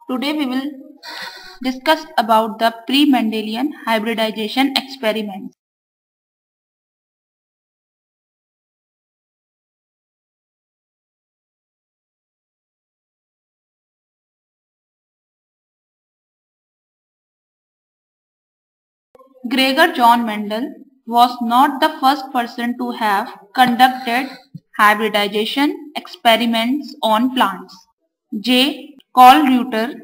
Today we will discuss about the pre-Mendelian hybridization experiments. Gregor John Mendel was not the first person to have conducted hybridization experiments on plants. J. Karl Reuter,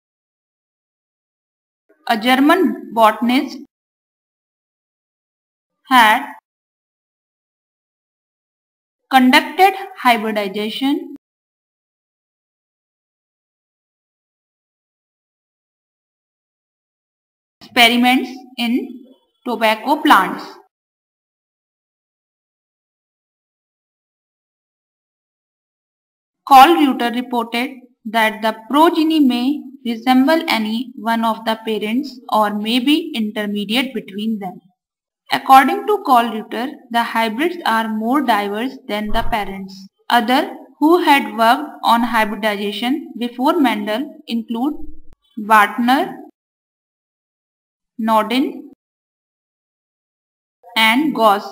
a German botanist, had conducted hybridization experiments in tobacco plants. Karl Reuter reported that the progeny may resemble any one of the parents or may be intermediate between them. According to Karl Reuter, the hybrids are more diverse than the parents. Others who had worked on hybridization before Mendel include Wartner, Norden, and Gauss.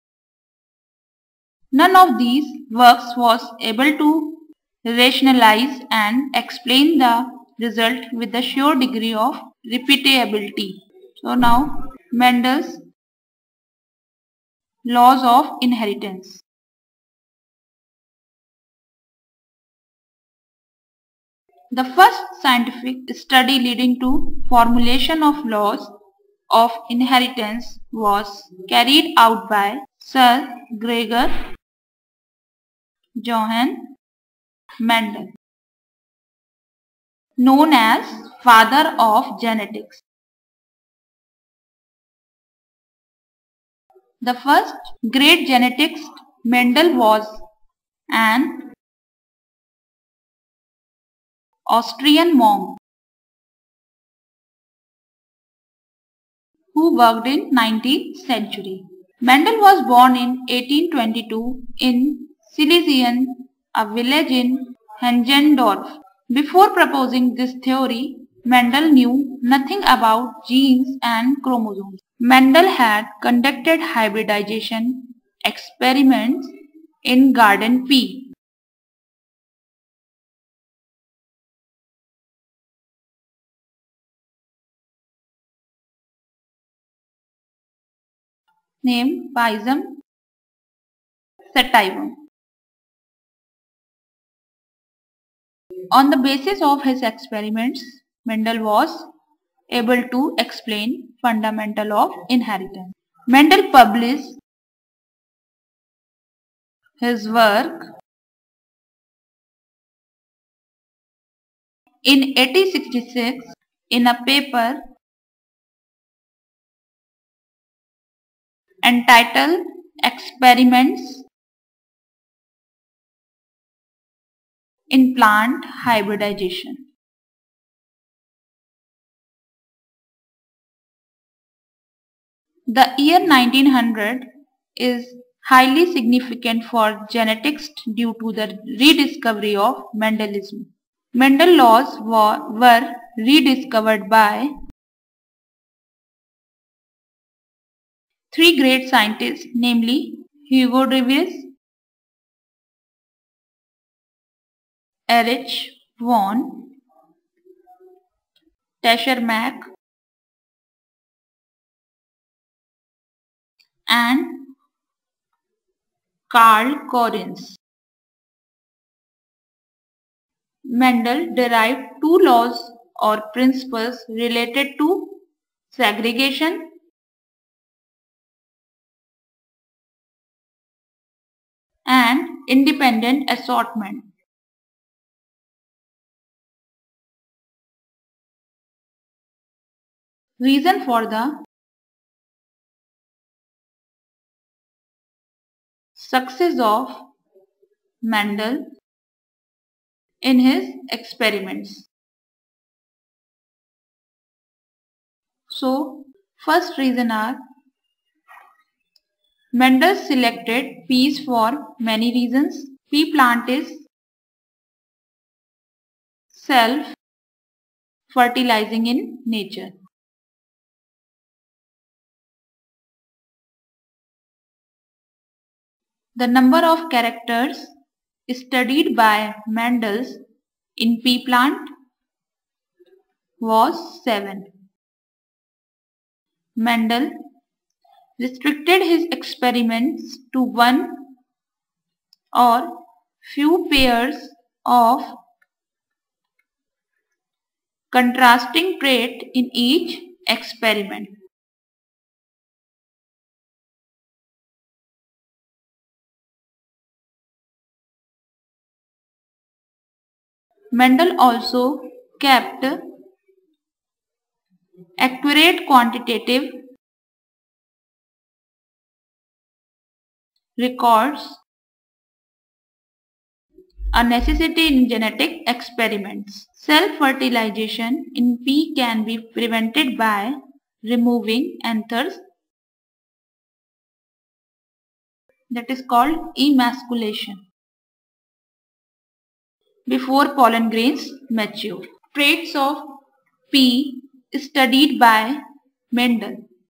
None of these works was able to rationalize and explain the result with a sure degree of repeatability. So now Mendel's laws of inheritance. The first scientific study leading to formulation of laws of inheritance was carried out by Sir Gregor Johann Mendel, known as father of genetics. The first great geneticist Mendel was an Austrian monk who worked in 19th century. Mendel was born in 1822 in Silesian, a village in Hengendorf. Before proposing this theory, Mendel knew nothing about genes and chromosomes. Mendel had conducted hybridization experiments in garden pea. Named Pisum sativum. On the basis of his experiments, Mendel was able to explain fundamental of inheritance. Mendel published his work in 1866 in a paper entitled Experiments in Plant Hybridization. The year 1900 is highly significant for genetics due to the rediscovery of Mendelism. Mendel laws were rediscovered by three great scientists, namely Hugo Davis, Erich von Teschermack, and Karl Correns. Mendel derived two laws or principles related to segregation and independent assortment. Reason for the success of Mendel in his experiments. So, first reason are Mendel selected peas for many reasons. Pea plant is self fertilizing in nature. The number of characters studied by Mendel in pea plant was 7. Mendel restricted his experiments to one or few pairs of contrasting trait in each experiment. Mendel also kept accurate quantitative records, a necessity in genetic experiments. Self-fertilization in pea can be prevented by removing anthers, that is called emasculation, before pollen grains mature. Traits of pea studied by Mendel.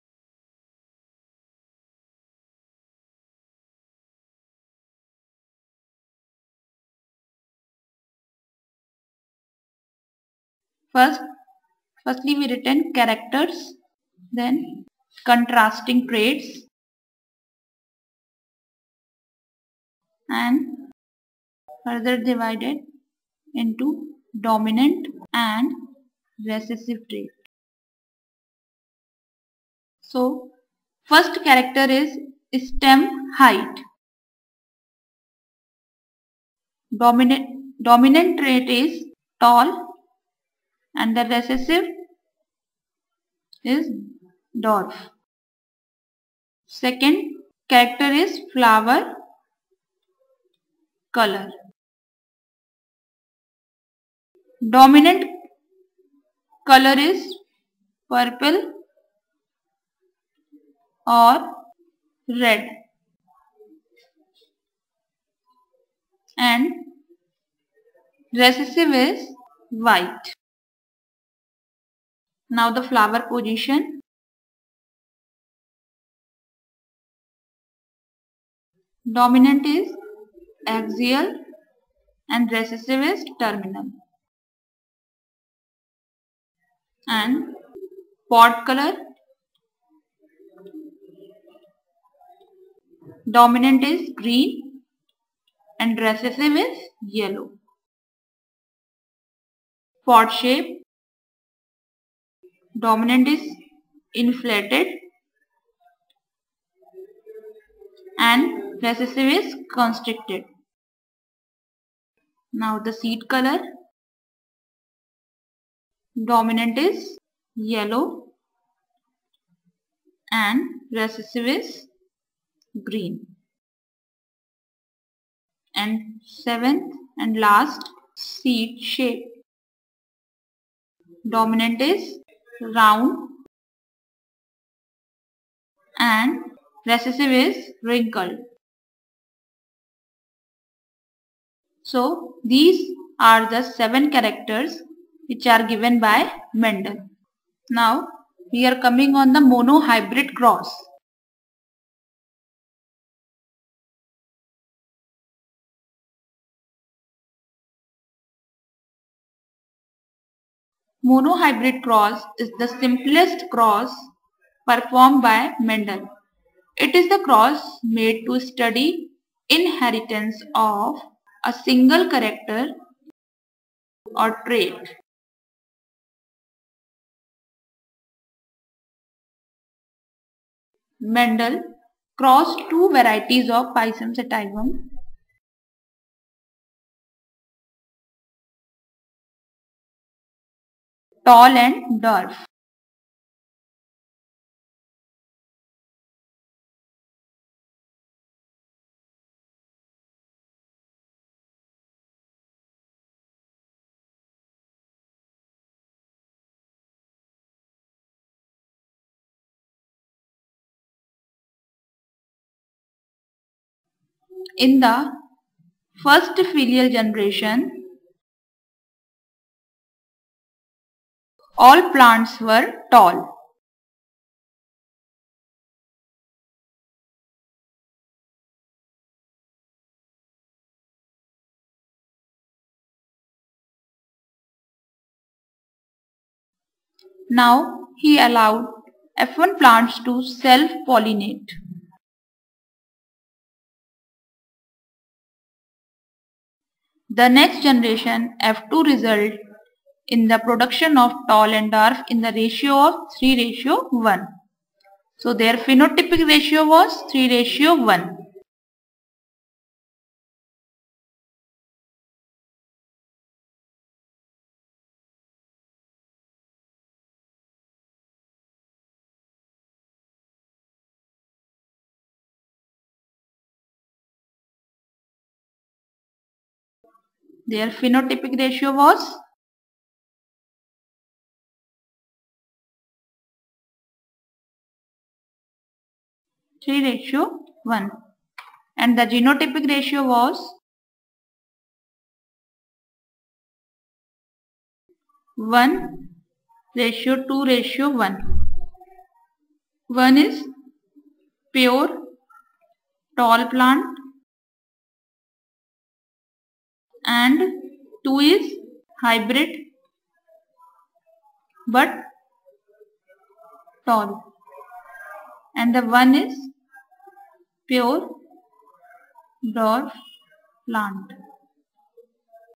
Firstly we written characters, then contrasting traits, and further divided into dominant and recessive trait. So first character is stem height. Dominant trait is tall and the recessive is dwarf. Second character is flower color. Dominant color is purple or red and recessive is white. Now the flower position. Dominant is axial and recessive is terminal. And pod color. Dominant is green and recessive is yellow. Pod shape. Dominant is inflated and recessive is constricted. Now the seed color. Dominant is yellow and recessive is green. And seventh and last, seed shape. Dominant is round and recessive is wrinkled. So these are the 7 characters which are given by Mendel. Now we are coming on the monohybrid cross. Monohybrid cross is the simplest cross performed by Mendel. It is the cross made to study inheritance of a single character or trait. Mendel crossed 2 varieties of Pisum sativum. Tall and dwarf. In the first filial generation, All plants were tall. Now he allowed F1 plants to self-pollinate. The next generation F2 result in the production of tall and dwarf in the ratio of 3:1. So their phenotypic ratio was 3:1. Their phenotypic ratio was 3:1 and the genotypic ratio was 1:2:1. 1 is pure tall plant and 2 is hybrid but tall, and the 1 is pure dwarf plant.